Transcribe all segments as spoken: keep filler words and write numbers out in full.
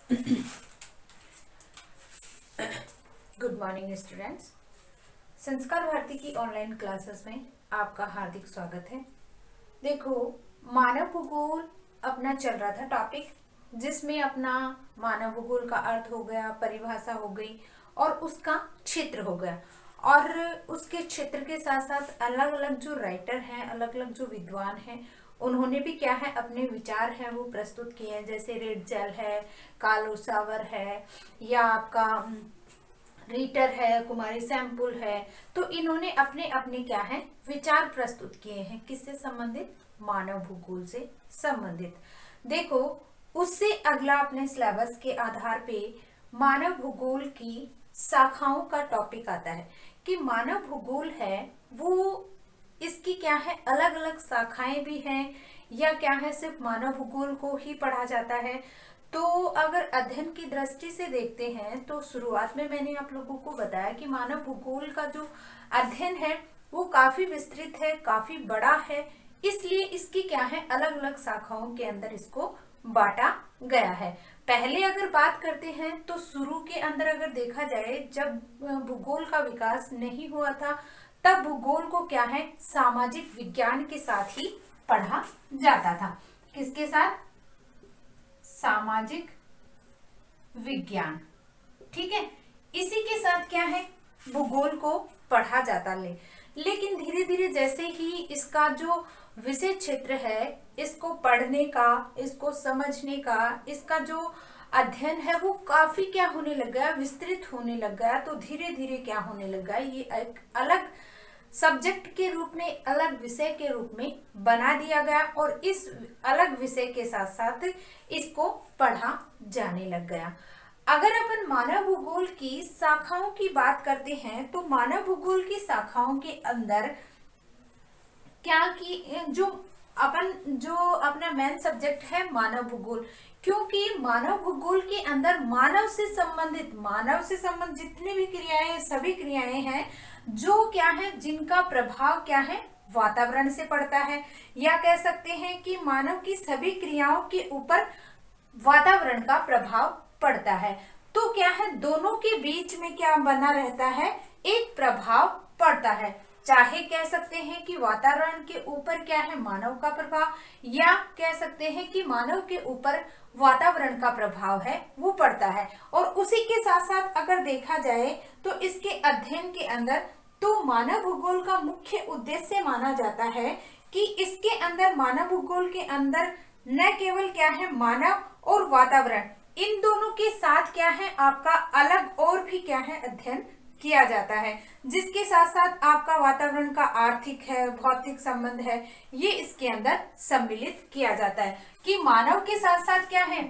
Good morning students. संस्कार भारती की online classes में आपका हार्दिक स्वागत है। देखो, मानव भूगोल अपना चल रहा था टॉपिक, जिसमें अपना मानव भूगोल का अर्थ हो गया, परिभाषा हो गई और उसका क्षेत्र हो गया। और उसके क्षेत्र के साथ साथ अलग अलग जो राइटर हैं, अलग अलग जो विद्वान हैं, उन्होंने भी क्या है अपने विचार हैं वो प्रस्तुत किए हैं। जैसे रेडजेल है, कार्ल ओसावर है, या आपका रीटर है, कुमारी सैमपुल है। तो इन्होंने अपने अपने क्या है विचार प्रस्तुत किए हैं, किससे संबंधित? मानव भूगोल से संबंधित। देखो, उससे अगला अपने सिलेबस के आधार पे मानव भूगोल की शाखाओं का टॉपिक आता है कि मानव भूगोल है वो, इसकी क्या है अलग अलग शाखाएं भी हैं, या क्या है सिर्फ मानव भूगोल को ही पढ़ा जाता है। तो अगर अध्ययन की दृष्टि से देखते हैं तो शुरुआत में मैंने आप लोगों को बताया कि मानव भूगोल का जो अध्ययन है वो काफी विस्तृत है, काफी बड़ा है, इसलिए इसकी क्या है अलग अलग शाखाओं के अंदर इसको बांटा गया है। पहले अगर बात करते हैं तो शुरू के अंदर अगर देखा जाए, जब भूगोल का विकास नहीं हुआ था तब भूगोल को क्या है सामाजिक विज्ञान के साथ ही पढ़ा जाता था। किसके साथ? सामाजिक विज्ञान। ठीक है, इसी के साथ क्या है भूगोल को पढ़ा जाता ले लेकिन धीरे धीरे जैसे ही इसका जो विषय क्षेत्र है, इसको पढ़ने का, इसको समझने का, इसका जो अध्ययन है वो काफी क्या होने लग गया, विस्तृत होने लग गया। तो धीरे धीरे क्या होने लग गया, ये एक अलग सब्जेक्ट के रूप में, अलग विषय के रूप में बना दिया गया और इस अलग विषय के साथ साथ इसको पढ़ा जाने लग गया। अगर अपन मानव भूगोल की शाखाओं की बात करते हैं तो मानव भूगोल की शाखाओं के अंदर क्या कि जो अपन जो अपना मेन सब्जेक्ट है मानव भूगोल, क्योंकि मानव भूगोल के अंदर मानव से संबंधित मानव से संबंधित जितनी भी क्रियाएं, सभी क्रियाएं हैं जो क्या है जिनका प्रभाव क्या है वातावरण से पड़ता है, या कह सकते हैं कि मानव की सभी क्रियाओं के ऊपर वातावरण का प्रभाव पड़ता है। तो क्या है दोनों के बीच में क्या बना रहता है, एक प्रभाव पड़ता है। चाहे कह सकते हैं कि वातावरण के ऊपर क्या है मानव का प्रभाव, या कह सकते हैं कि मानव के ऊपर वातावरण का प्रभाव है वो पड़ता है। और उसी के साथ साथ अगर देखा जाए तो इसके अध्ययन के अंदर तो मानव भूगोल का मुख्य उद्देश्य माना जाता है कि इसके अंदर मानव भूगोल के अंदर न केवल क्या है मानव और वातावरण, इन दोनों के साथ क्या है आपका अलग और भी क्या है अध्ययन किया जाता है, जिसके साथ साथ आपका वातावरण का आर्थिक है, भौतिक संबंध है, ये इसके अंदर सम्मिलित किया जाता है कि मानव के साथ साथ क्या है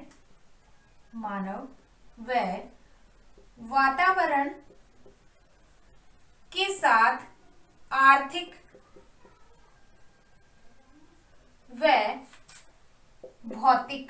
मानव व वातावरण के साथ आर्थिक व भौतिक,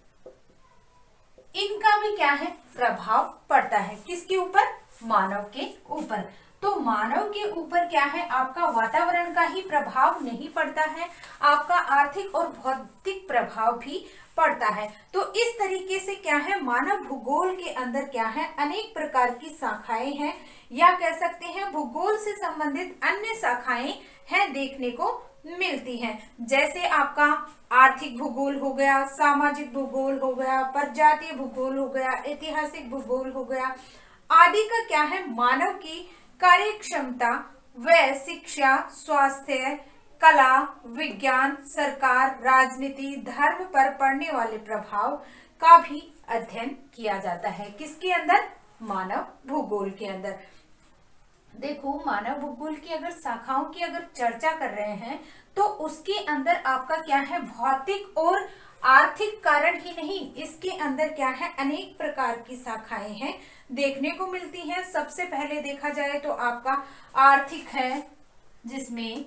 इनका भी क्या है प्रभाव पड़ता है। किसके ऊपर? मानव के ऊपर। तो मानव के ऊपर क्या है आपका वातावरण का ही प्रभाव नहीं पड़ता है, आपका आर्थिक और भौतिक प्रभाव भी पड़ता है। तो इस तरीके से क्या है मानव भूगोल के अंदर क्या है अनेक प्रकार की शाखाएं हैं, या कह सकते हैं भूगोल से संबंधित अन्य शाखाएं हैं देखने को मिलती हैं। जैसे आपका आर्थिक भूगोल हो गया, सामाजिक भूगोल हो गया, प्रजातीय भूगोल हो गया, ऐतिहासिक भूगोल हो गया, आदि का क्या है मानव की कार्य क्षमता व शिक्षा, स्वास्थ्य, कला, विज्ञान, सरकार, राजनीति, धर्म पर पड़ने वाले प्रभाव का भी अध्ययन किया जाता है। किसके अंदर? मानव भूगोल के अंदर। देखो, मानव भूगोल की अगर शाखाओं की अगर चर्चा कर रहे हैं तो उसके अंदर आपका क्या है भौतिक और आर्थिक कारण ही नहीं, इसके अंदर क्या है अनेक प्रकार की शाखाएं हैं देखने को मिलती हैं। सबसे पहले देखा जाए तो आपका आर्थिक है, जिसमें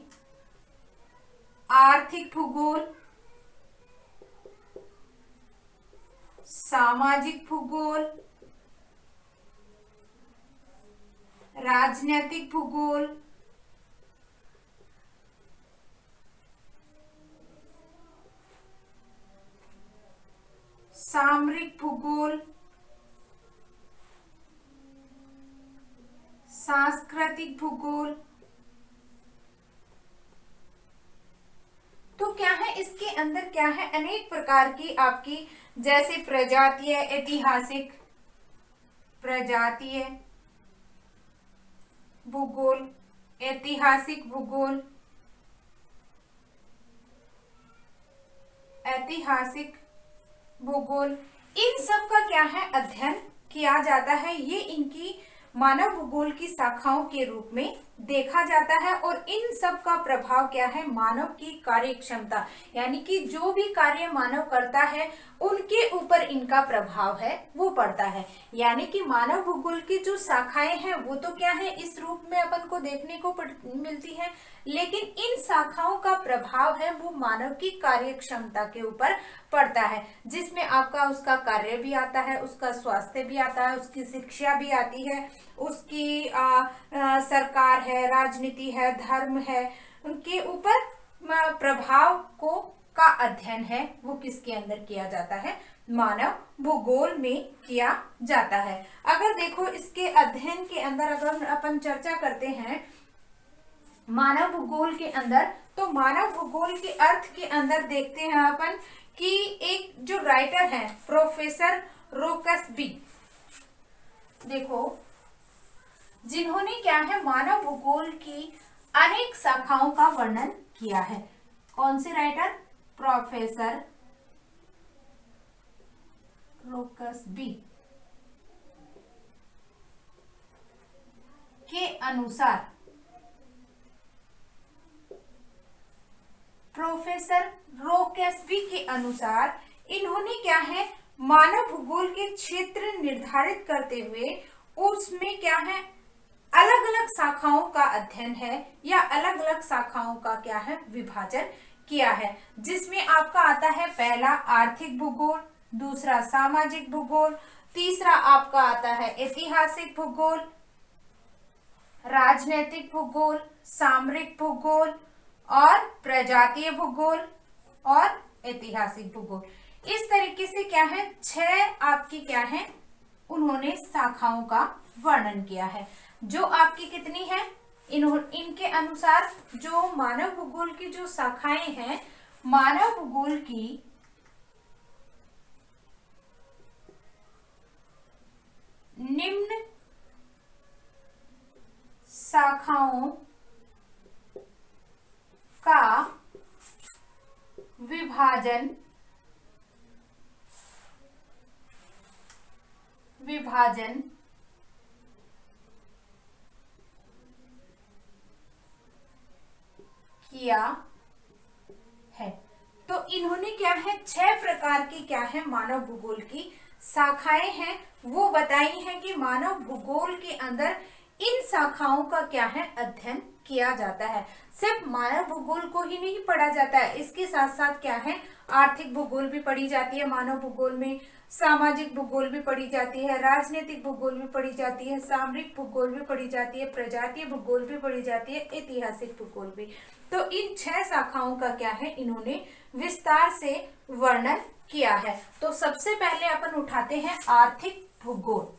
आर्थिक भूगोल, सामाजिक भूगोल, राजनीतिक भूगोल, सामरिक भूगोल, सांस्कृतिक भूगोल। तो क्या है इसके अंदर, क्या है, अनेक प्रकार की आपकी, जैसे प्रजातीय ऐतिहासिक, प्रजातीय भूगोल, ऐतिहासिक भूगोल, ऐतिहासिक भूगोल, इन सब का क्या है अध्ययन किया जाता है। ये इनकी मानव भूगोल की शाखाओं के रूप में देखा जाता है। और इन सब का प्रभाव क्या है, मानव की कार्य क्षमता, यानी कि जो भी कार्य मानव करता है उनके ऊपर इनका प्रभाव है वो पड़ता है। यानी कि मानव भूगोल की जो शाखाएं हैं वो तो क्या है इस रूप में अपन को देखने को मिलती है, लेकिन इन शाखाओं का प्रभाव है वो मानव की कार्य क्षमता के ऊपर पड़ता है, जिसमें आपका उसका कार्य भी आता है, उसका स्वास्थ्य भी आता है, उसकी शिक्षा भी आती है, उसकी आ, आ, सरकार है, राजनीति है, धर्म है, उनके ऊपर प्रभाव को का अध्ययन है वो किसके अंदर किया जाता है, मानव भूगोल में किया जाता है। अगर देखो इसके अध्ययन के अंदर अगर अपन चर्चा करते हैं मानव भूगोल के अंदर, तो मानव भूगोल के अर्थ के अंदर देखते हैं अपन कि एक जो राइटर है प्रोफेसर रोकसबी, देखो जिन्होंने क्या है मानव भूगोल की अनेक शाखाओं का वर्णन किया है। कौन से राइटर, प्रोफेसर रोकसबी के अनुसार, प्रोफेसर रोकसबी के अनुसार इन्होंने क्या है मानव भूगोल के क्षेत्र निर्धारित करते हुए उसमें क्या है अलग अलग शाखाओं का अध्ययन है या अलग अलग शाखाओं का क्या है विभाजन किया है, जिसमें आपका आता है पहला आर्थिक भूगोल, दूसरा सामाजिक भूगोल, तीसरा आपका आता है ऐतिहासिक भूगोल, राजनैतिक भूगोल, सामरिक भूगोल और प्रजातीय भूगोल और ऐतिहासिक भूगोल। इस तरीके से क्या है छह आपकी क्या है उन्होंने शाखाओं का वर्णन किया है, जो आपकी कितनी है इनके अनुसार जो मानव भूगोल की जो शाखाएं हैं, मानव भूगोल की निम्न शाखाओं का विभाजन विभाजन किया है। तो इन्होंने क्या है छह प्रकार की क्या है मानव भूगोल की शाखाएं हैं वो बताई हैं कि मानव भूगोल के अंदर इन शाखाओं का क्या है अध्ययन किया जाता है। सिर्फ मानव भूगोल को ही नहीं पढ़ा जाता है, इसके साथ साथ क्या है आर्थिक भूगोल भी पढ़ी जाती है मानव भूगोल में, सामाजिक भूगोल भी पढ़ी जाती है, राजनीतिक भूगोल भी पढ़ी जाती है, सामरिक भूगोल भी पढ़ी जाती है, प्रजातीय भूगोल भी पढ़ी जाती है, ऐतिहासिक भूगोल भी। तो इन छह शाखाओं का क्या है इन्होंने विस्तार से वर्णन किया है। तो सबसे पहले अपन उठाते हैं आर्थिक भूगोल।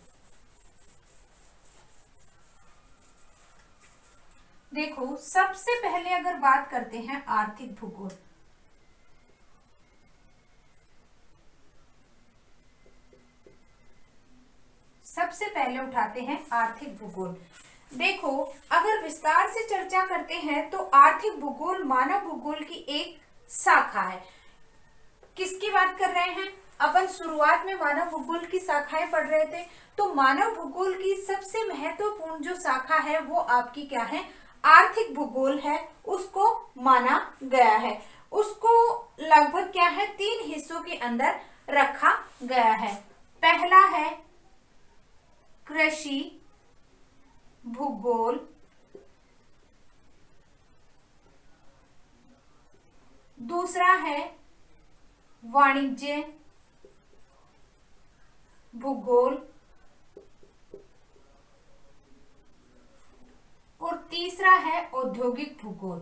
देखो सबसे पहले अगर बात करते हैं आर्थिक भूगोल, सबसे पहले उठाते हैं आर्थिक भूगोल। देखो अगर विस्तार से चर्चा करते हैं तो आर्थिक भूगोल मानव भूगोल की एक शाखा है। किसकी बात कर रहे हैं अपन, शुरुआत में मानव भूगोल की शाखाएं पढ़ रहे थे, तो मानव भूगोल की सबसे महत्वपूर्ण जो शाखा है वो आपकी क्या है आर्थिक भूगोल है, उसको माना गया है। उसको लगभग क्या है तीन हिस्सों के अंदर रखा गया है। पहला है कृषि भूगोल, दूसरा है वाणिज्य भूगोल और तीसरा है औद्योगिक भूगोल।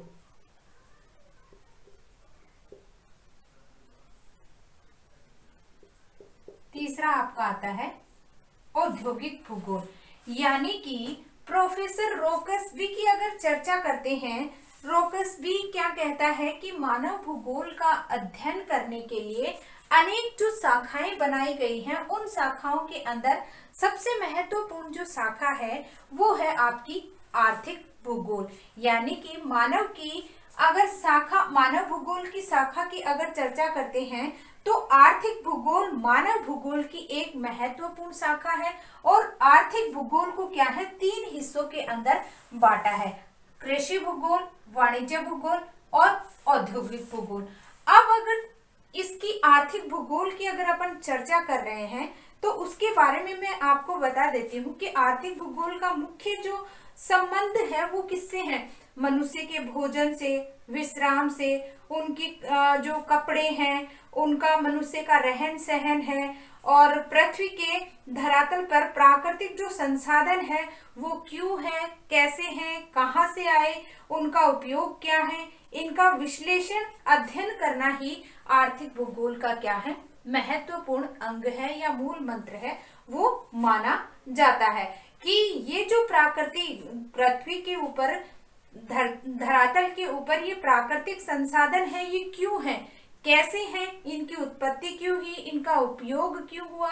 तीसरा आपका आता है औद्योगिक भूगोल, यानी कि प्रोफेसर रोकसबी की अगर चर्चा करते हैं, रोकसबी क्या कहता है कि मानव भूगोल का अध्ययन करने के लिए अनेक जो शाखाएं बनाई गई हैं, उन शाखाओं के अंदर सबसे महत्वपूर्ण जो शाखा है वो है आपकी आर्थिक भूगोल। यानी कि मानव की अगर शाखा, मानव भूगोल की शाखा की अगर चर्चा करते हैं तो आर्थिक भूगोल मानव भूगोल की एक महत्वपूर्ण शाखा है। और आर्थिक भूगोल को क्या है, तीन हिस्सों के अंदर बांटा है, कृषि भूगोल, वाणिज्य भूगोल और औद्योगिक भूगोल। अब अगर इसकी आर्थिक भूगोल की अगर अपन चर्चा कर रहे हैं तो उसके बारे में मैं आपको बता देती हूँ कि आर्थिक भूगोल का मुख्य जो संबंध है वो किससे है, मनुष्य के भोजन से, विश्राम से, उनकी जो कपड़े हैं उनका, मनुष्य का रहन सहन है, और पृथ्वी के धरातल पर प्राकृतिक जो संसाधन है वो क्यों है, कैसे हैं, कहाँ से आए, उनका उपयोग क्या है, इनका विश्लेषण अध्ययन करना ही आर्थिक भूगोल का क्या है, महत्वपूर्ण अंग है या मूल मंत्र है वो माना जाता है। कि ये जो प्राकृतिक पृथ्वी के ऊपर धर, धरातल के ऊपर ये प्राकृतिक संसाधन है ये क्यों है, कैसे हैं, इनकी उत्पत्ति क्यों हुई, इनका उपयोग क्यों हुआ,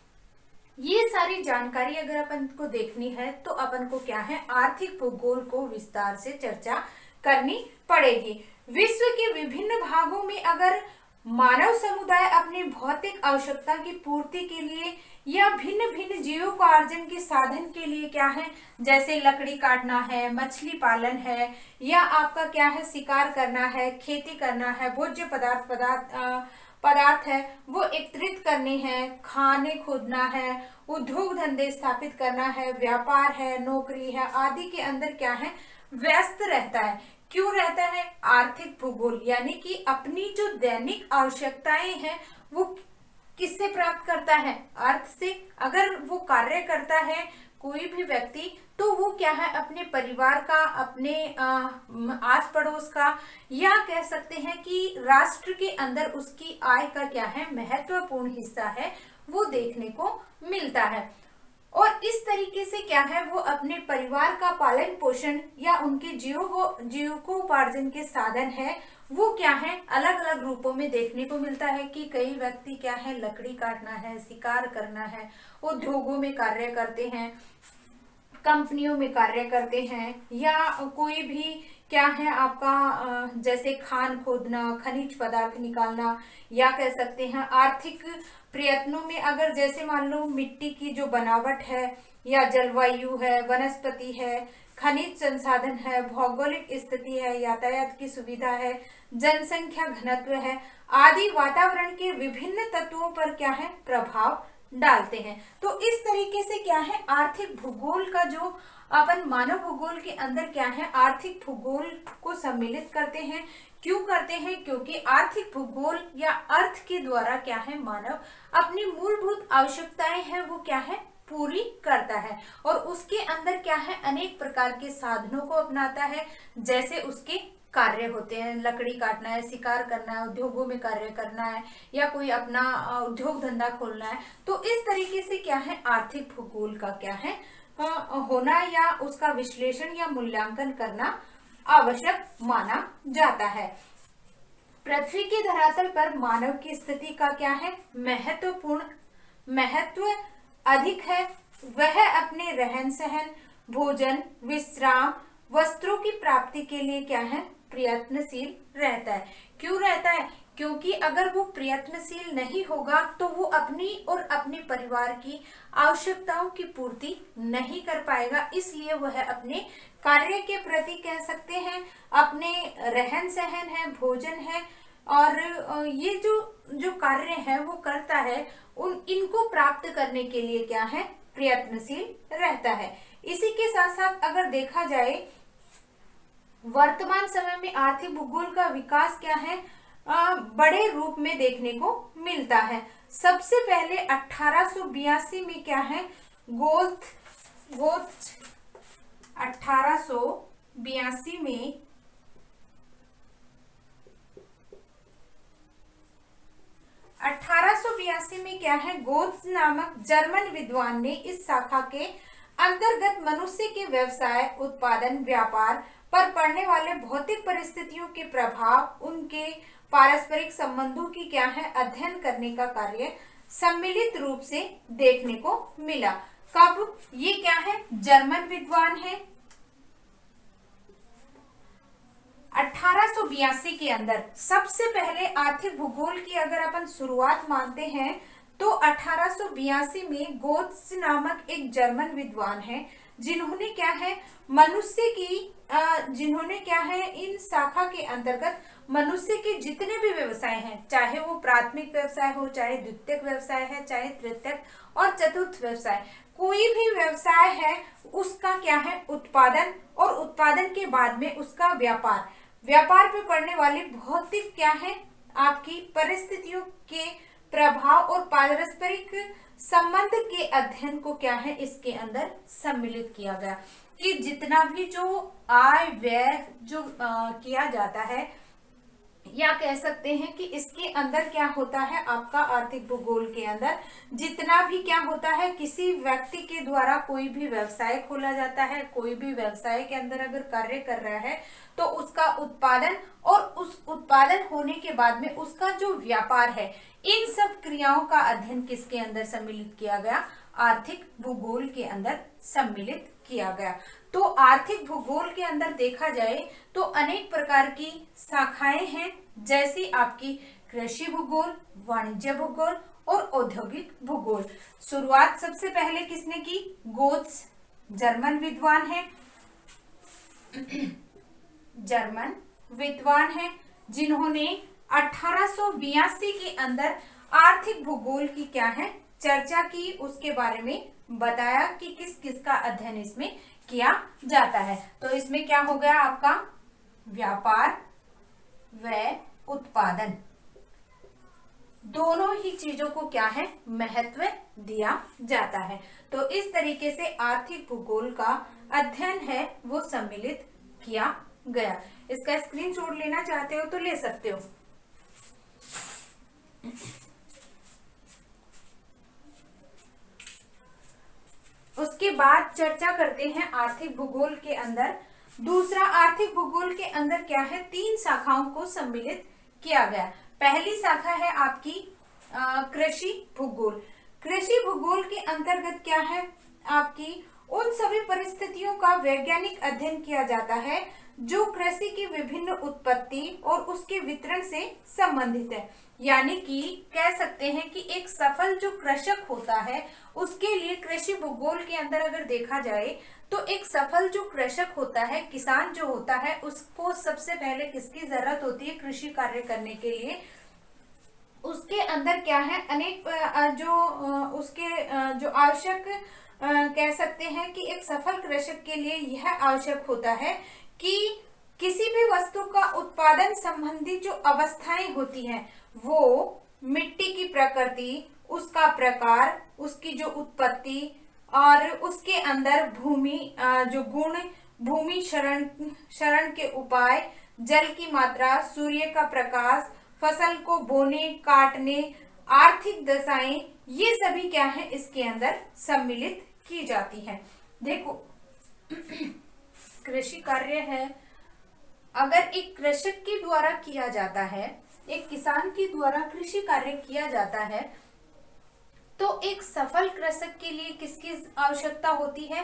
ये सारी जानकारी अगर अपन को देखनी है तो अपन को क्या है, आर्थिक भूगोल को विस्तार से चर्चा करनी पड़ेगी। विश्व के विभिन्न भागों में अगर मानव समुदाय अपनी भौतिक आवश्यकता की पूर्ति के लिए या भिन्न भिन्न जीविकोपार्जन के साधन के लिए क्या है, जैसे लकड़ी काटना है, मछली पालन है, या आपका क्या है शिकार करना है, खेती करना है, भोज्य पदार्थ पदार्थ पदार्थ है वो एकत्रित करने हैं, खाने खोदना है, उद्योग धंधे स्थापित करना है, व्यापार है, नौकरी है आदि के अंदर क्या है व्यस्त रहता है। क्यों रहता है, आर्थिक भूगोल यानी कि अपनी जो दैनिक आवश्यकताएं हैं वो किससे प्राप्त करता है, अर्थ से। अगर वो कार्य करता है कोई भी व्यक्ति तो वो क्या है अपने परिवार का, अपने आस पड़ोस का, या कह सकते हैं कि राष्ट्र के अंदर उसकी आय का क्या है महत्वपूर्ण हिस्सा है वो देखने को मिलता है। और इस तरीके से क्या है वो अपने परिवार का पालन पोषण या उनके जीव जीविकोपार्जन के साधन है वो क्या है अलग अलग रूपों में देखने को मिलता है। कि कई व्यक्ति क्या है लकड़ी काटना है, शिकार करना है, उद्योगों में कार्य करते हैं, कंपनियों में कार्य करते हैं, या कोई भी क्या है आपका जैसे खान खोदना, खनिज पदार्थ निकालना, या कह सकते हैं आर्थिक प्रयत्नों में अगर जैसे मान लो मिट्टी की जो बनावट है, या जलवायु है, वनस्पति है, खनिज संसाधन है, भौगोलिक स्थिति है, यातायात की सुविधा है, जनसंख्या घनत्व है आदि वातावरण के विभिन्न तत्वों पर क्या है प्रभाव डालते हैं। तो इस तरीके से क्या है आर्थिक भूगोल का जो अपन मानव भूगोल के अंदर क्या है आर्थिक भूगोल को सम्मिलित करते हैं। क्यों करते हैं, क्योंकि आर्थिक भूगोल या अर्थ के द्वारा क्या है मानव अपनी मूलभूत आवश्यकताएं हैं वो क्या है पूरी करता है, और उसके अंदर क्या है अनेक प्रकार के साधनों को अपनाता है। जैसे उसके कार्य होते हैं, लकड़ी काटना है, शिकार करना है, उद्योगों में कार्य करना है, या कोई अपना उद्योग धंधा खोलना है। तो इस तरीके से क्या है आर्थिक भूगोल का क्या है होना या उसका विश्लेषण या मूल्यांकन करना आवश्यक माना जाता है। पृथ्वी के धरातल पर मानव की स्थिति का क्या है महत्वपूर्ण महत्व अधिक है। वह अपने रहन सहन, भोजन, विश्राम, वस्त्रों की प्राप्ति के लिए क्या है प्रयत्नशील रहता है। क्यों रहता है, क्योंकि अगर वो प्रयत्नशील नहीं होगा तो वो अपनी और अपने परिवार की आवश्यकताओं की पूर्ति नहीं कर पाएगा। इसलिए वह अपने कार्य के प्रति कह सकते हैं अपने रहन सहन है, भोजन है, और ये जो जो कार्य है वो करता है उन इनको प्राप्त करने के लिए क्या है प्रयत्नशील रहता है। इसी के साथ साथ अगर देखा जाए वर्तमान समय में आर्थिक भूगोल का विकास क्या है आ, बड़े रूप में देखने को मिलता है। सबसे पहले अठारह सौ बयासी में क्या है गोथ गोथ अठारह सौ बयासी में अठारह सौ बयासी में क्या है गोथ नामक जर्मन विद्वान ने इस शाखा के अंतर्गत मनुष्य के व्यवसाय, उत्पादन, व्यापार पर पड़ने वाले भौतिक परिस्थितियों के प्रभाव, उनके पारस्परिक संबंधों की क्या है अध्ययन करने का कार्य सम्मिलित रूप से देखने को मिला। कब? ये क्या है? जर्मन विद्वान है अठारह सौ बयासी के अंदर। सबसे पहले आर्थिक भूगोल की अगर अपन शुरुआत मानते हैं तो अठारह सौ बयासी में गोत्स नामक एक जर्मन विद्वान है जिन्होंने क्या है मनुष्य की जिन्होंने क्या है इन शाखा के अंतर्गत मनुष्य के जितने भी व्यवसाय हैं, चाहे वो प्राथमिक व्यवसाय हो, चाहे द्वितीयक व्यवसाय है, चाहे तृतीयक और चतुर्थ व्यवसाय, कोई भी व्यवसाय है उसका क्या है उत्पादन, और उत्पादन के बाद में उसका व्यापार, व्यापार पे पड़ने वाली भौतिक क्या है आपकी परिस्थितियों के प्रभाव और पारस्परिक संबंध के अध्ययन को क्या है इसके अंदर सम्मिलित किया गया कि जितना भी जो आय व्यय जो आ, किया जाता है, या कह सकते हैं कि इसके अंदर क्या होता है आपका आर्थिक भूगोल के अंदर जितना भी क्या होता है किसी व्यक्ति के द्वारा कोई भी व्यवसाय खोला जाता है, कोई भी व्यवसाय के अंदर अगर कार्य कर रहा है तो उसका उत्पादन और उस उत्पादन होने के बाद में उसका जो व्यापार है, इन सब क्रियाओं का अध्ययन किसके अंदर सम्मिलित किया गया? आर्थिक भूगोल के अंदर सम्मिलित किया गया। तो आर्थिक भूगोल के अंदर देखा जाए तो अनेक प्रकार की शाखाएं हैं, जैसे आपकी कृषि भूगोल, वाणिज्य भूगोल और औद्योगिक भूगोल। शुरुआत सबसे पहले किसने की? गोत्स जर्मन विद्वान है जर्मन विद्वान है जिन्होंने अठारह सौ बयासी के अंदर आर्थिक भूगोल की क्या है चर्चा की, उसके बारे में बताया कि किस किस का अध्ययन इसमें किया जाता है। तो इसमें क्या हो गया आपका व्यापार व उत्पादन, दोनों ही चीजों को क्या है महत्व दिया जाता है। तो इस तरीके से आर्थिक भूगोल का अध्ययन है वो सम्मिलित किया गया। इसका स्क्रीनशॉट लेना चाहते हो तो ले सकते हो। उसके बाद चर्चा करते हैं आर्थिक भूगोल के अंदर। दूसरा, आर्थिक भूगोल के अंदर क्या है तीन शाखाओं को सम्मिलित किया गया। पहली शाखा है आपकी कृषि भूगोल। कृषि भूगोल के अंतर्गत क्या है आपकी उन सभी परिस्थितियों का वैज्ञानिक अध्ययन किया जाता है जो कृषि की विभिन्न उत्पत्ति और उसके वितरण से संबंधित है। यानी कि कह सकते हैं कि एक सफल जो कृषक होता है उसके लिए कृषि भूगोल के अंदर अगर देखा जाए तो एक सफल जो कृषक होता है, किसान जो होता है, उसको सबसे पहले किसकी जरूरत होती है कृषि कार्य करने के लिए? उसके अंदर क्या है अनेक जो उसके जो आवश्यक कह सकते हैं कि एक सफल कृषक के लिए यह आवश्यक होता है कि किसी भी वस्तु का उत्पादन संबंधी जो अवस्थाएं होती हैं वो मिट्टी की प्रकृति, उसका प्रकार, उसकी जो उत्पत्ति और उसके अंदर भूमि जो गुण, भूमि क्षरण क्षरण के उपाय, जल की मात्रा, सूर्य का प्रकाश, फसल को बोने काटने, आर्थिक दशाएं, ये सभी क्या है इसके अंदर सम्मिलित की जाती है। देखो कृषि कार्य है, अगर एक कृषक के द्वारा किया जाता है, एक किसान के द्वारा कृषि कार्य किया जाता है तो एक सफल कृषक के लिए किसकी आवश्यकता होती है?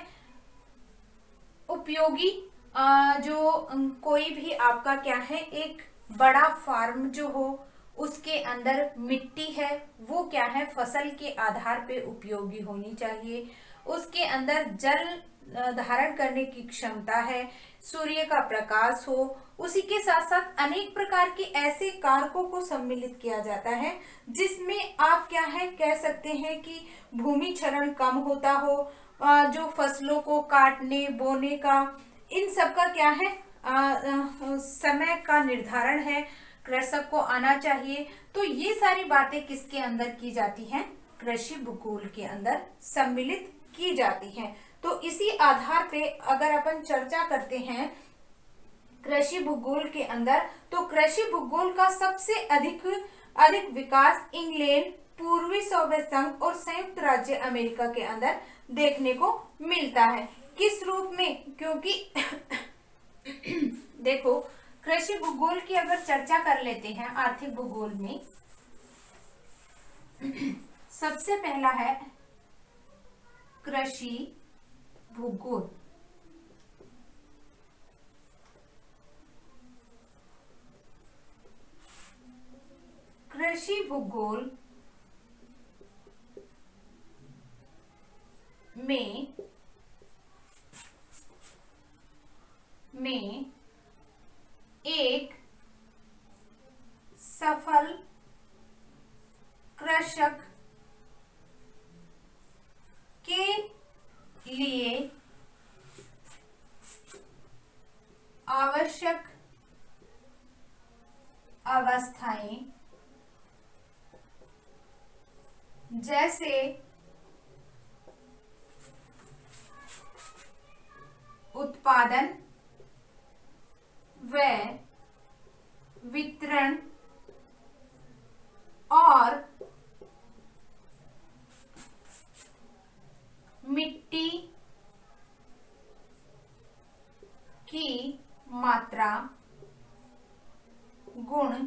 उपयोगी जो कोई भी आपका क्या है एक बड़ा फार्म जो हो उसके अंदर मिट्टी है वो क्या है फसल के आधार पे उपयोगी होनी चाहिए। उसके अंदर जल धारण करने की क्षमता है, सूर्य का प्रकाश हो, उसी के साथ साथ अनेक प्रकार के ऐसे कारकों को सम्मिलित किया जाता है जिसमें आप क्या है कह सकते हैं कि भूमि क्षरण कम होता हो, जो फसलों को काटने बोने का इन सब का क्या है आ, आ, समय का निर्धारण है, कृषक को आना चाहिए। तो ये सारी बातें किसके अंदर की जाती हैं? कृषि भूगोल के अंदर सम्मिलित की जाती हैं। तो इसी आधार पे अगर अपन चर्चा करते हैं कृषि भूगोल के अंदर, तो कृषि भूगोल का सबसे अधिक अधिक विकास इंग्लैंड, पूर्वी सोवियत संघ और संयुक्त राज्य अमेरिका के अंदर देखने को मिलता है। किस रूप में? क्योंकि देखो, कृषि भूगोल की अगर चर्चा कर लेते हैं आर्थिक भूगोल में, सबसे पहला है कृषि भूगोल। कृषि भूगोल में में एक सफल कृषक के लिए आवश्यक अवस्थाएं जैसे उत्पादन व वितरण और मिट्टी की मात्रा, गुण,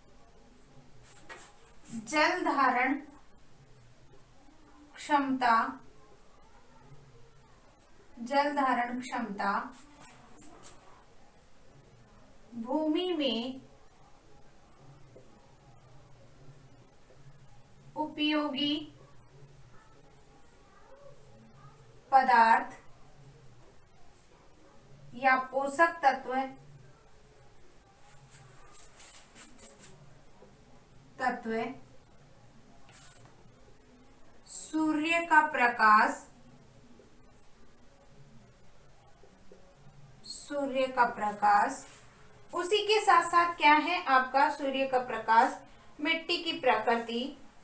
जल धारण क्षमता जल धारण क्षमता, भूमि में उपयोगी पदार्थ या पोषक तत्व तत्व सूर्य का प्रकाश सूर्य का प्रकाश उसी के साथ साथ क्या है आपका सूर्य का प्रकाश, मिट्टी की प्रकृति,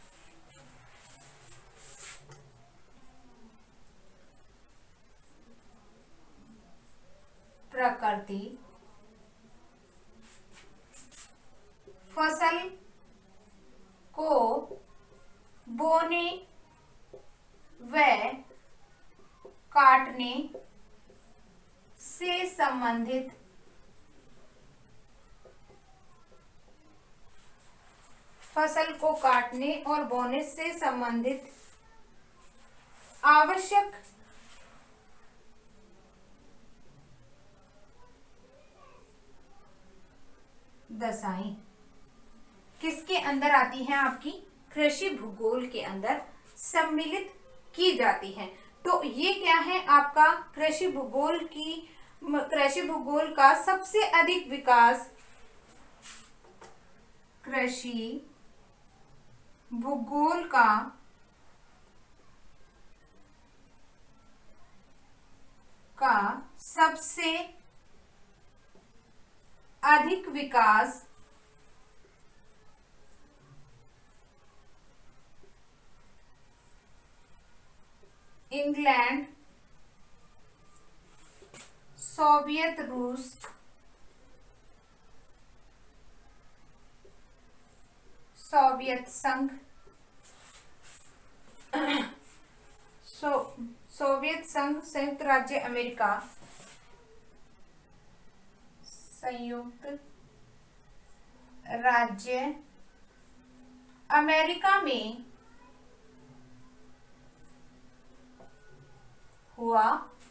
प्रकृति फसल को बोने व काटने से संबंधित फसल को काटने और बोने से संबंधित आवश्यक दशाएं किसके अंदर आती हैं? आपकी कृषि भूगोल के अंदर सम्मिलित की जाती हैं। तो ये क्या है आपका कृषि भूगोल की कृषि भूगोल का सबसे अधिक विकास कृषि भूगोल का का सबसे अधिक विकास इंग्लैंड, सोवियत रूस, सोवियत संघ, सो सोवियत संघ, संयुक्त राज्य अमेरिका, संयुक्त राज्य अमेरिका में हुआ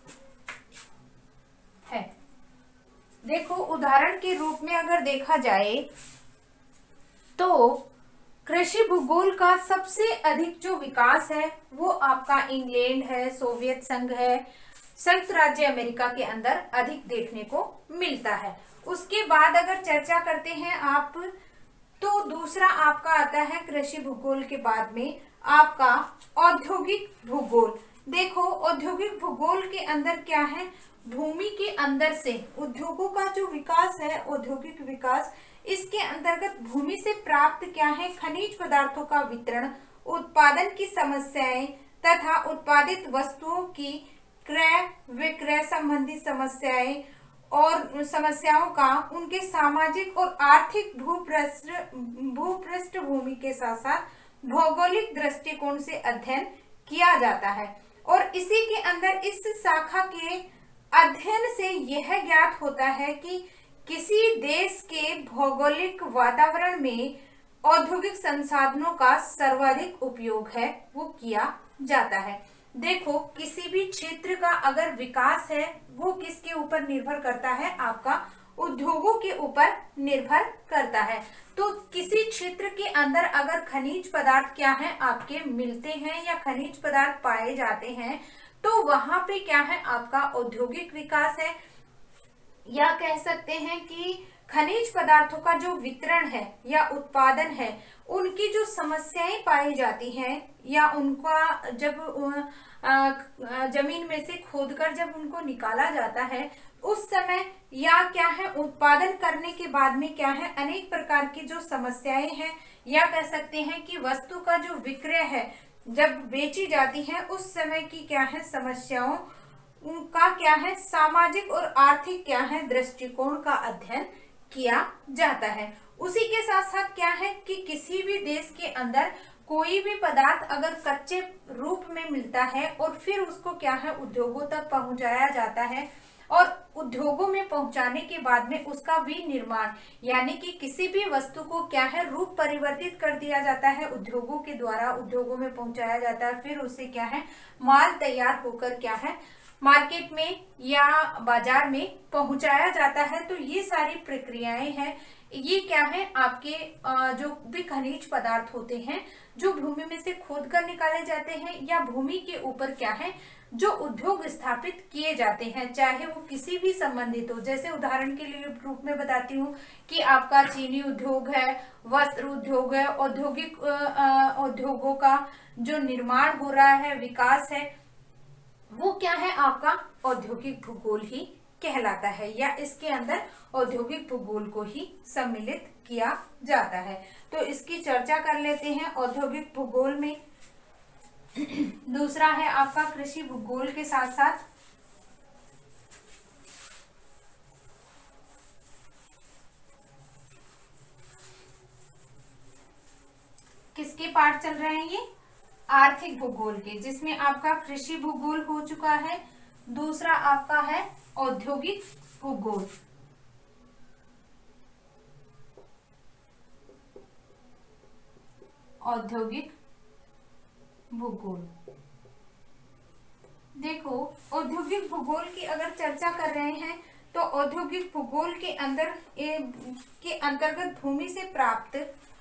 है। देखो, उदाहरण के रूप में अगर देखा जाए तो कृषि भूगोल का सबसे अधिक जो विकास है वो आपका इंग्लैंड है, सोवियत संघ है, संयुक्त राज्य अमेरिका के अंदर अधिक देखने को मिलता है। उसके बाद अगर चर्चा करते हैं आप तो दूसरा आपका आता है कृषि भूगोल के बाद में आपका औद्योगिक भूगोल। देखो, औद्योगिक भूगोल के अंदर क्या है, भूमि के अंदर से उद्योगों का जो विकास है, औद्योगिक विकास, इसके अंतर्गत भूमि से प्राप्त क्या है, खनिज पदार्थों का वितरण, उत्पादन की समस्याएं तथा उत्पादित वस्तुओं की क्रय विक्रय संबंधी समस्याएं और समस्याओं का उनके सामाजिक और आर्थिक भूपृष्ठ भूपृष्ठभूमि के साथ साथ भौगोलिक दृष्टिकोण से अध्ययन किया जाता है। और इसी के अंदर इस शाखा के अध्ययन से यह ज्ञात होता है कि किसी देश के भौगोलिक वातावरण में औद्योगिक संसाधनों का सर्वाधिक उपयोग है वो किया जाता है। देखो, किसी भी क्षेत्र का अगर विकास है वो किसके ऊपर निर्भर करता है, आपका उद्योगों के ऊपर निर्भर करता है। तो किसी क्षेत्र के अंदर अगर खनिज पदार्थ क्या है आपके मिलते हैं या खनिज पदार्थ पाए जाते हैं तो वहां पे क्या है आपका औद्योगिक विकास है, या कह सकते हैं कि खनिज पदार्थों का जो वितरण है या उत्पादन है उनकी जो समस्याएं पाई जाती हैं या उनका जब जमीन में से खोदकर जब उनको निकाला जाता है उस समय या क्या है उत्पादन करने के बाद में क्या है अनेक प्रकार की जो समस्याएं हैं, या कह सकते हैं कि वस्तु का जो विक्रय है जब बेची जाती है उस समय की क्या है समस्याओं उनका क्या है सामाजिक और आर्थिक क्या है दृष्टिकोण का अध्ययन किया जाता है। उसी के साथ साथ क्या है कि किसी भी देश के अंदर कोई भी पदार्थ अगर कच्चे रूप में मिलता है और फिर उसको क्या है उद्योगों तक पहुंचाया जाता है और उद्योगों में पहुंचाने के बाद में उसका विनिर्माण यानी कि किसी भी वस्तु को क्या है रूप परिवर्तित कर दिया जाता है उद्योगों के द्वारा, उद्योगों में पहुंचाया जाता है, फिर उसे क्या है माल तैयार होकर क्या है मार्केट में या बाजार में पहुंचाया जाता है। तो ये सारी प्रक्रियाएं हैं, ये क्या है आपके जो भी खनिज पदार्थ होते हैं जो भूमि में से खोद कर निकाले जाते हैं या भूमि के ऊपर क्या है जो उद्योग स्थापित किए जाते हैं, चाहे वो किसी भी संबंधित हो। जैसे उदाहरण के लिए रूप में बताती हूँ कि आपका चीनी उद्योग है, वस्त्र उद्योग है, औद्योगिक उद्योगों का जो निर्माण हो रहा है, विकास है, वो क्या है आपका औद्योगिक भूगोल ही कहलाता है या इसके अंदर औद्योगिक भूगोल को ही सम्मिलित किया जाता है। तो इसकी चर्चा कर लेते हैं औद्योगिक भूगोल में। दूसरा है आपका कृषि भूगोल के साथ साथ किसके पाठ चल रहे हैं, ये आर्थिक भूगोल के, जिसमें आपका कृषि भूगोल हो चुका है। दूसरा आपका है औद्योगिक भूगोल। औद्योगिक भूगोल देखो, औद्योगिक भूगोल की अगर चर्चा कर रहे हैं तो औद्योगिक भूगोल के अंदर ए, के अंतर्गत भूमि से प्राप्त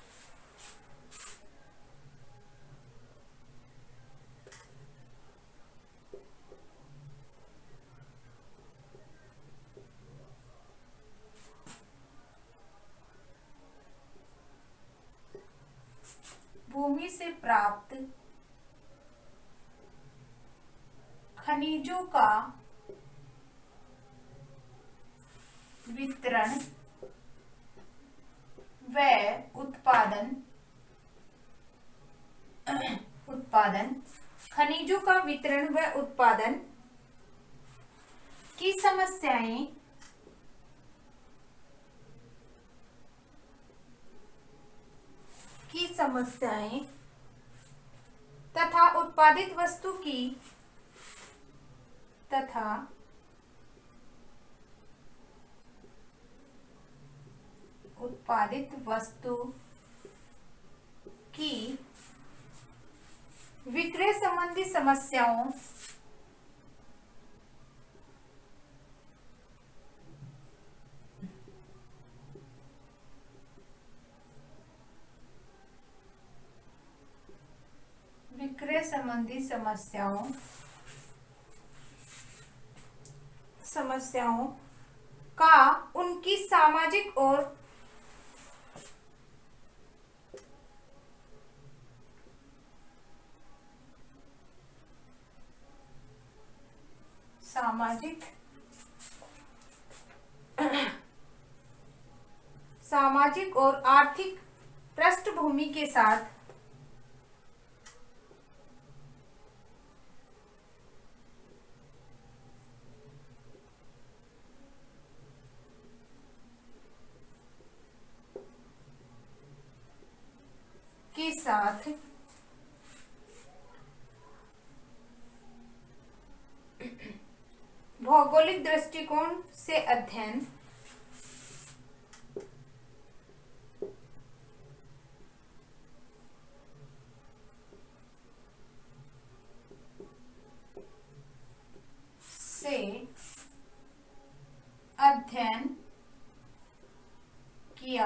भूमि से प्राप्त खनिजों का वितरण व उत्पादन उत्पादन खनिजों का वितरण व उत्पादन की समस्याएं की समस्याएं तथा उत्पादित वस्तु की तथा उत्पादित वस्तु की विक्रय संबंधी समस्याओं विक्रय संबंधी समस्याओं समस्याओं का उनकी सामाजिक और सामाजिक सामाजिक और आर्थिक पृष्ठभूमि के साथ के साथ भौगोलिक दृष्टिकोण से अध्ययन से अध्ययन किया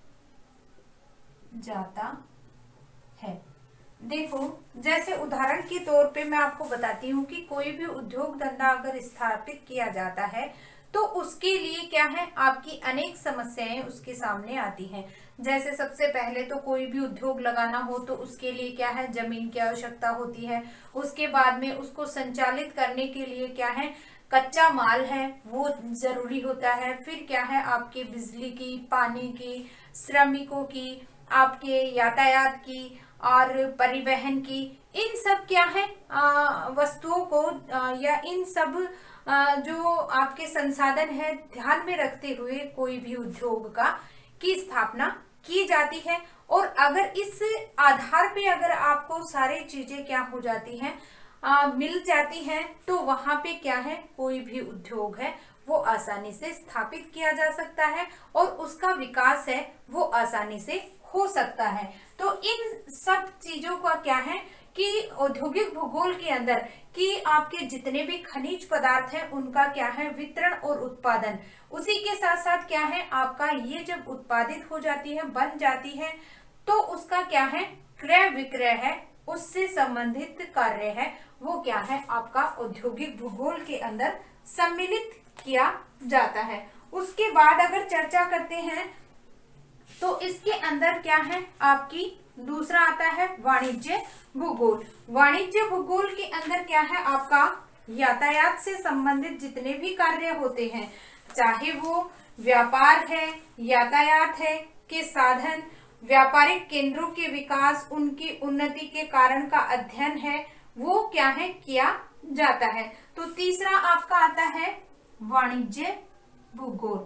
जाता है। देखो, जैसे उदाहरण के तौर पे मैं आपको बताती हूँ कि कोई भी उद्योग धंधा अगर स्थापित किया जाता है तो उसके लिए क्या है, आपकी अनेक समस्याएं उसके सामने आती हैं। जैसे सबसे पहले तो कोई भी उद्योग लगाना हो तो उसके लिए क्या है, जमीन की आवश्यकता होती है। उसके बाद में उसको संचालित करने के लिए क्या है, कच्चा माल है वो जरूरी होता है। फिर क्या है, आपके बिजली की, पानी की, श्रमिकों की, आपके यातायात की और परिवहन की, इन सब क्या है आ, वस्तुओं को आ, या इन सब आ, जो आपके संसाधन है ध्यान में रखते हुए कोई भी उद्योग का की स्थापना की जाती है। और अगर इस आधार पे अगर आपको सारी चीजें क्या हो जाती हैं, आ, मिल जाती हैं, तो वहां पे क्या है, कोई भी उद्योग है वो आसानी से स्थापित किया जा सकता है और उसका विकास है वो आसानी से हो सकता है। तो इन सब चीजों का क्या है कि औद्योगिक भूगोल के अंदर कि आपके जितने भी खनिज पदार्थ हैं उनका क्या है, वितरण और उत्पादन, उसी के साथ साथ क्या है, आपका ये जब उत्पादित हो जाती है, बन जाती है, तो उसका क्या है, क्रय विक्रय है, उससे संबंधित कार्य है, वो क्या है, आपका औद्योगिक भूगोल के अंदर सम्मिलित किया जाता है। उसके बाद अगर चर्चा करते हैं तो इसके अंदर क्या है, आपकी दूसरा आता है वाणिज्य भूगोल। वाणिज्य भूगोल के अंदर क्या है, आपका यातायात से संबंधित जितने भी कार्य होते हैं, चाहे वो व्यापार है, यातायात है के साधन, व्यापारिक केंद्रों के विकास, उनकी उन्नति के कारण का अध्ययन है, वो क्या है, किया जाता है। तो तीसरा आपका आता है वाणिज्य भूगोल।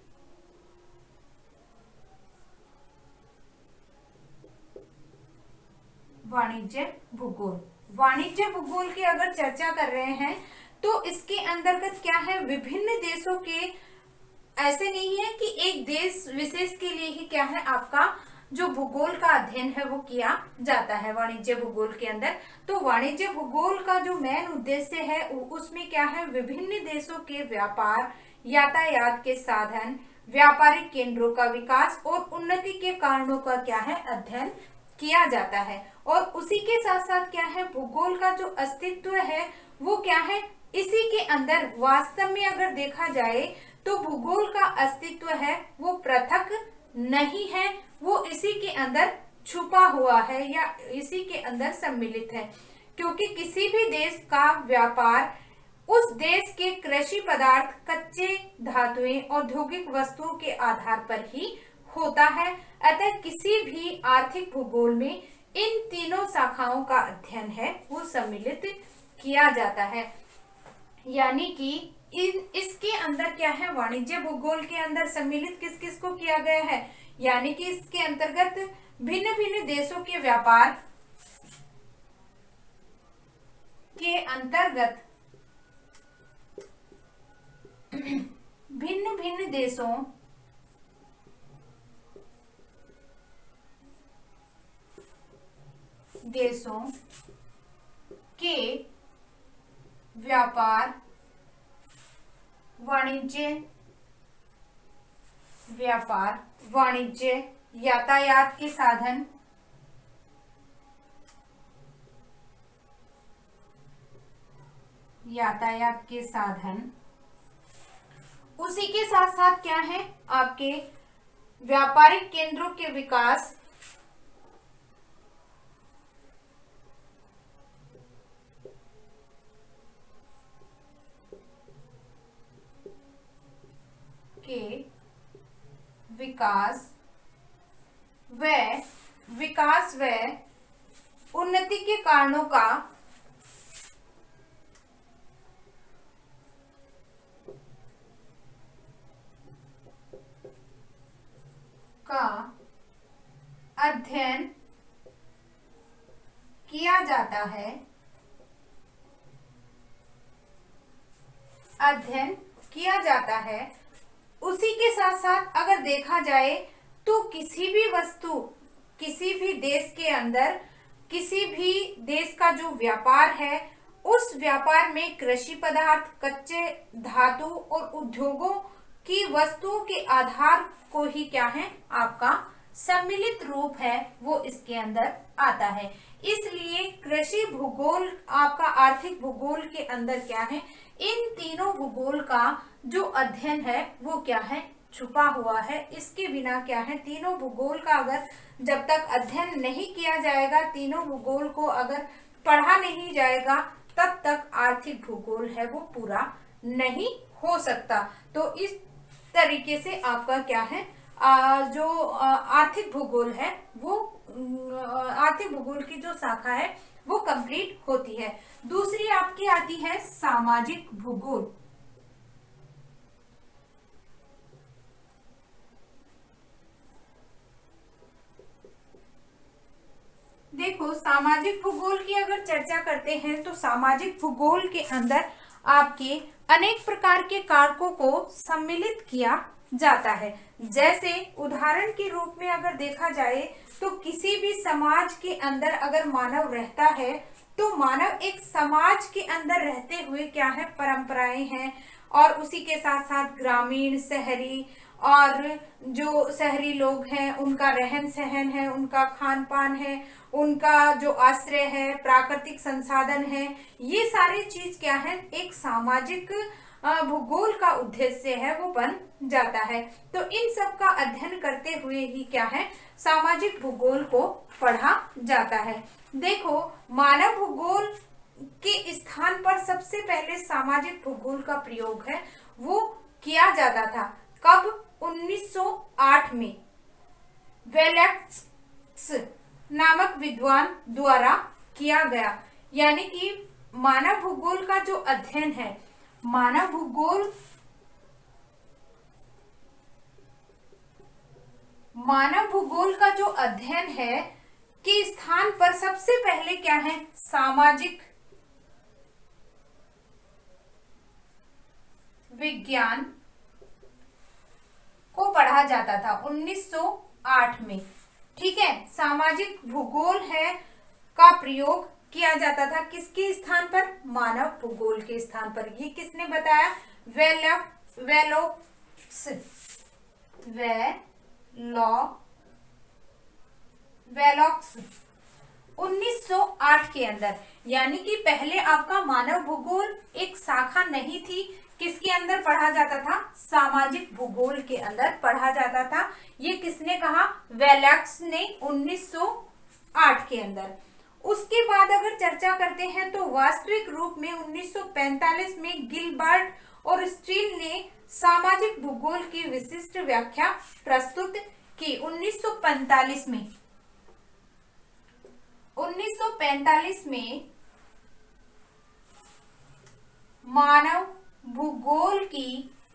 वाणिज्य भूगोल वाणिज्य भूगोल की अगर चर्चा कर रहे हैं तो इसके अंतर्गत क्या है, विभिन्न देशों के, ऐसे नहीं है कि एक देश विशेष के लिए ही क्या है, आपका जो भूगोल का अध्ययन है वो किया जाता है वाणिज्य भूगोल के अंदर। तो वाणिज्य भूगोल का जो मेन उद्देश्य है उसमें क्या है, विभिन्न देशों के व्यापार, यातायात के साधन, व्यापारिक केंद्रों का विकास और उन्नति के कारणों का क्या है, अध्ययन किया जाता है। और उसी के साथ साथ क्या है, भूगोल का जो अस्तित्व है वो क्या है, इसी के अंदर वास्तव में अगर देखा जाए तो भूगोल का अस्तित्व है वो पृथक नहीं है, वो इसी के अंदर छुपा हुआ है या इसी के अंदर सम्मिलित है। क्योंकि किसी भी देश का व्यापार उस देश के कृषि पदार्थ, कच्चे धातुएं, औद्योगिक वस्तुओं के आधार पर ही होता है। अतः किसी भी आर्थिक भूगोल में इन तीनों शाखाओं का अध्ययन है वो सम्मिलित किया जाता है। यानी कि इन इसके अंदर क्या है, वाणिज्य भूगोल के अंदर सम्मिलित किस किस को किया गया है, यानी कि इसके अंतर्गत भिन्न भिन्न देशों के व्यापार के अंतर्गत भिन्न भिन्न देशों देशों के व्यापार, वाणिज्य व्यापार वाणिज्य यातायात के साधन, यातायात के साधन उसी के साथ साथ क्या है, आपके व्यापारिक केंद्रों के विकास, के विकास व विकास व उन्नति के कारणों का का अध्ययन किया जाता है अध्ययन किया जाता है। उसी के साथ साथ अगर देखा जाए तो किसी भी वस्तु, किसी भी देश के अंदर, किसी भी देश का जो व्यापार है, उस व्यापार में कृषि पदार्थ, कच्चे धातु और उद्योगों की वस्तुओं के आधार को ही क्या है, आपका सम्मिलित रूप है, वो इसके अंदर आता है। इसलिए कृषि भूगोल आपका आर्थिक भूगोल के अंदर क्या है, इन तीनों भूगोल का जो अध्ययन है वो क्या है, छुपा हुआ है। इसके बिना क्या है, तीनों भूगोल का अगर जब तक अध्ययन नहीं किया जाएगा, तीनों भूगोल को अगर पढ़ा नहीं जाएगा, तब तक आर्थिक भूगोल है वो पूरा नहीं हो सकता। तो इस तरीके से आपका क्या है, आ, जो आर्थिक भूगोल है वो आर्थिक भूगोल की जो शाखा है वो कंप्लीट होती है। दूसरी आपकी आती है सामाजिक भूगोल। देखो, सामाजिक भूगोल की अगर चर्चा करते हैं तो सामाजिक भूगोल के अंदर आपके अनेक प्रकार के कारकों को सम्मिलित किया जाता है। जैसे उदाहरण के रूप में अगर देखा जाए तो किसी भी समाज के अंदर अगर मानव रहता है तो मानव एक समाज के अंदर रहते हुए क्या है, परंपराएं हैं, और उसी के साथ साथ ग्रामीण, शहरी, और जो शहरी लोग हैं उनका रहन सहन है, उनका खान पान है, उनका जो आश्रय है, प्राकृतिक संसाधन है, ये सारी चीज क्या है, एक सामाजिक भूगोल का उद्देश्य है वो बन जाता है। तो इन सब का अध्ययन करते हुए ही क्या है, सामाजिक भूगोल को पढ़ा जाता है। देखो, मानव भूगोल के स्थान पर सबसे पहले सामाजिक भूगोल का प्रयोग है वो किया जाता था। कब? उन्नीस सौ आठ में वेलेक्स नामक विद्वान द्वारा किया गया। यानी कि मानव भूगोल का जो अध्ययन है, मानव भूगोल मानव भूगोल का जो अध्ययन है के स्थान पर सबसे पहले क्या है, सामाजिक विज्ञान को पढ़ा जाता था उन्नीस सौ आठ में। ठीक है, सामाजिक भूगोल है का प्रयोग किया जाता था किसके स्थान पर, मानव भूगोल के स्थान पर। ये किसने बताया, वेलोक्स वेलोक्स वेलो वेलोक्स उन्नीस सौ आठ के अंदर। यानी कि पहले आपका मानव भूगोल एक शाखा नहीं थी, किसके अंदर पढ़ा जाता था, सामाजिक भूगोल के अंदर पढ़ा जाता था। ये किसने कहा, वेलोक्स ने उन्नीस सौ आठ के अंदर। उसके बाद अगर चर्चा करते हैं तो वास्तविक रूप में उन्नीस सौ पैंतालीस में गिलबर्ट और स्टील ने सामाजिक भूगोल की विशिष्ट व्याख्या प्रस्तुत की। उन्नीस सौ पैंतालीस में उन्नीस सौ पैंतालीस में मानव भूगोल की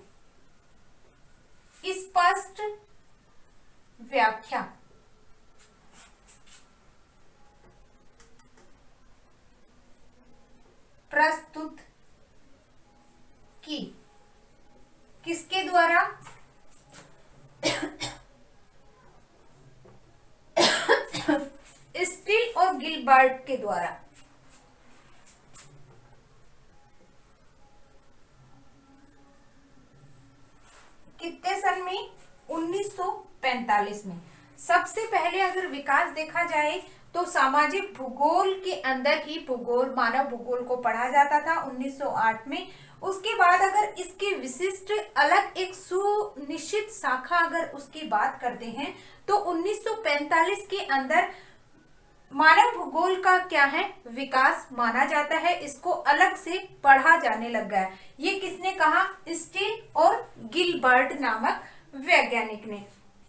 स्पष्ट व्याख्या प्रस्तुत की। किसके द्वारा, स्टील और गिलबर्ट के द्वारा। कितने सन में, उन्नीस सौ पैंतालीस में। सबसे पहले अगर विकास देखा जाए तो सामाजिक भूगोल के अंदर ही भूगोल, मानव भूगोल को पढ़ा जाता था उन्नीस सौ आठ में। उसके बाद अगर इसके विशिष्ट अलग एक सुनिश्चित शाखा अगर उसकी बात करते हैं तो उन्नीस सौ पैंतालीस के अंदर मानव भूगोल का क्या है, विकास माना जाता है। इसको अलग से पढ़ा जाने लग गया। ये किसने कहा, स्टील और गिलबर्ट नामक वैज्ञानिक ने।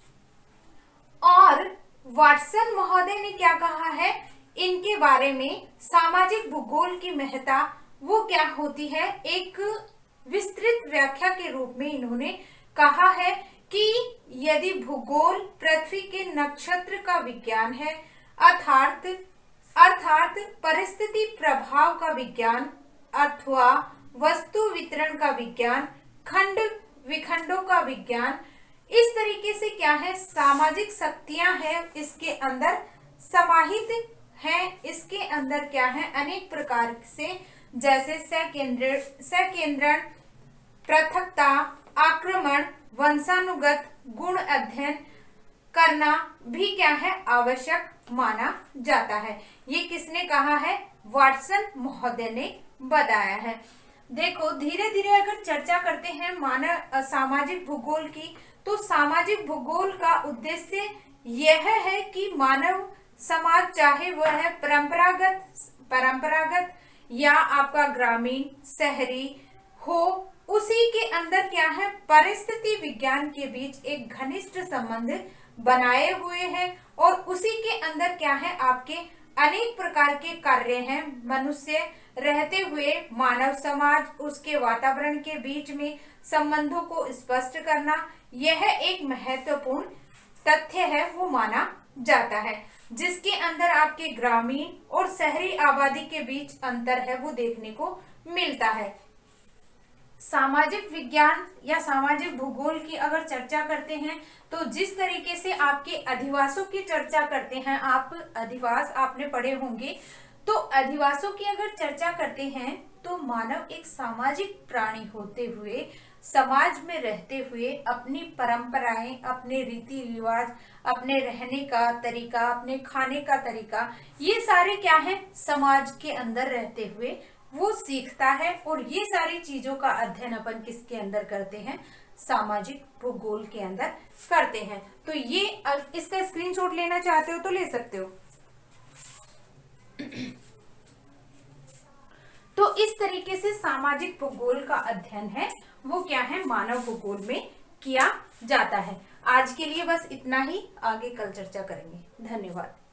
और वाटसन महोदय ने क्या कहा है इनके बारे में, सामाजिक भूगोल की महत्ता वो क्या होती है, एक विस्तृत व्याख्या के रूप में इन्होंने कहा है कि यदि भूगोल पृथ्वी के नक्षत्र का विज्ञान है, अर्थात अर्थात परिस्थिति प्रभाव का विज्ञान अथवा वस्तु वितरण का विज्ञान, खंड विखंडों का विज्ञान। इस तरीके से क्या है, सामाजिक शक्तियां हैं इसके अंदर समाहित हैं। इसके अंदर क्या है, अनेक प्रकार से, जैसे सकेंद्र सकेंद्रण, पृथकता, आक्रमण, वंशानुगत गुण अध्ययन करना भी क्या है, आवश्यक माना जाता है। ये किसने कहा है, वाटसन महोदय ने बताया है। देखो धीरे धीरे अगर चर्चा करते हैं मानव सामाजिक भूगोल की, तो सामाजिक भूगोल का उद्देश्य यह है कि मानव समाज, चाहे वह है परंपरागत परंपरागत या आपका ग्रामीण शहरी हो, उसी के अंदर क्या है, परिस्थिति विज्ञान के बीच एक घनिष्ठ संबंध बनाए हुए हैं और उसी के अंदर क्या है, आपके अनेक प्रकार के कार्य हैं। मनुष्य रहते हुए मानव समाज, उसके वातावरण के बीच में संबंधों को स्पष्ट करना, यह एक महत्वपूर्ण तथ्य है वो माना जाता है, जिसके अंदर आपके ग्रामीण और शहरी आबादी के बीच अंतर है वो देखने को मिलता है। सामाजिक विज्ञान या सामाजिक भूगोल की अगर चर्चा करते हैं तो जिस तरीके से आपके अधिवासों की चर्चा करते हैं, आप अधिवास आपने पढ़े होंगे, तो अधिवासों की अगर चर्चा करते हैं तो मानव एक सामाजिक प्राणी होते हुए समाज में रहते हुए अपनी परंपराएं, अपने रीति रिवाज, अपने रहने का तरीका, अपने खाने का तरीका, ये सारे क्या है, समाज के अंदर रहते हुए वो सीखता है। और ये सारी चीजों का अध्ययन अपन किसके अंदर करते हैं, सामाजिक भूगोल के अंदर करते हैं। तो ये इसका स्क्रीनशॉट लेना चाहते हो तो ले सकते हो। तो इस तरीके से सामाजिक भूगोल का अध्ययन है वो क्या है, मानव भूगोल में किया जाता है। आज के लिए बस इतना ही, आगे कल चर्चा करेंगे। धन्यवाद।